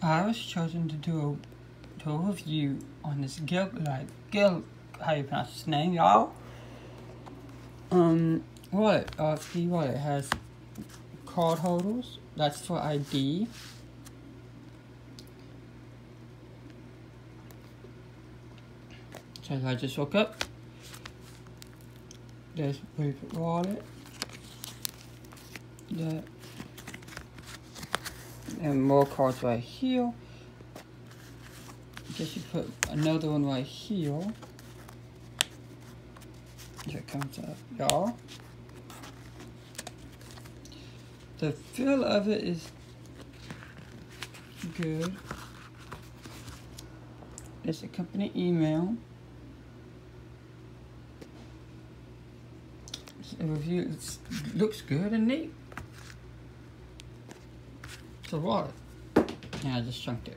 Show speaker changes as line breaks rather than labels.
I was chosen to do a review on this Gil, how you pronounce his name, y'all? Wallet, RFID wallet has card holders. That's for ID. So I just woke up. There's private wallet. That. And more cards right here. Guess you put another one right here. Here it comes up, y'all. The feel of it is good. There's a company email. The review looks good and neat. So what? Yeah, I just chunked it.